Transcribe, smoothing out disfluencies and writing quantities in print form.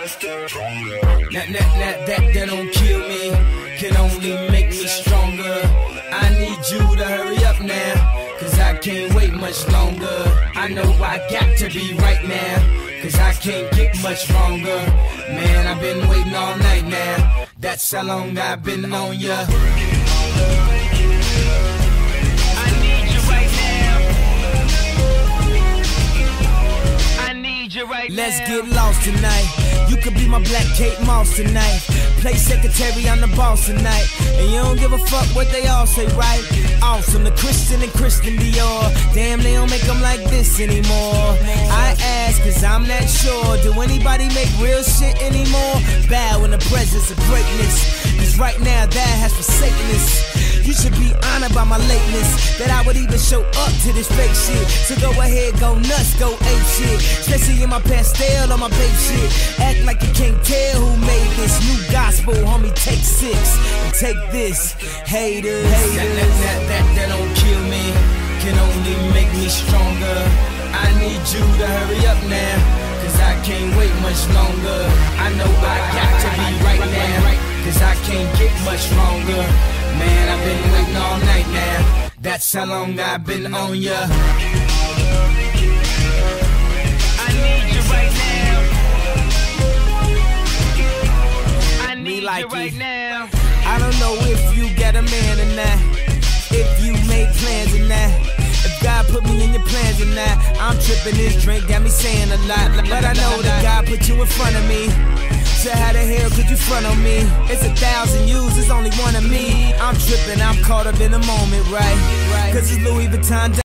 That don't kill me, can only make me stronger. I need you to hurry up now, cause I can't wait much longer. I know I got to be right now, cause I can't get much longer. Man, I've been waiting all night now, that's how long I've been on ya. Let's get lost tonight. You could be my Black Kate Moss tonight. Play secretary, I'm the boss tonight. And you don't give a fuck what they all say, right? Awesome, the Christian and Christian Dior. Damn, they don't make them like this anymore. I ask, cause I'm not sure. Do anybody make real shit anymore? Bow in the presence of greatness, cause right now that has forsaken us. You should be honored by my lateness, that I would even show up to this fake shit. So go ahead, go nuts, go ape shit. Especially in my pastel on my babe shit. Act like you can't tell who made this new gospel, homie. Take 6 and take this, haters. That don't kill me, can only make me stronger. I need you to hurry up now, cause I can't wait much longer. I know I got to be right now, cause I can't get much longer. Man, I've been waiting all night now, that's how long I've been on ya. I need you right now, I need you right now. I don't know if you got a man or not, if you made plans or not, if God put me in your plans or not. I'm tripping, this drink got me saying a lot, but I know that God put you in front of me. So how the hell could you front on me? It's 1,000 yous, there's only one of me. I'm tripping, I'm caught up in the moment, right? Cause it's Louis Vuitton.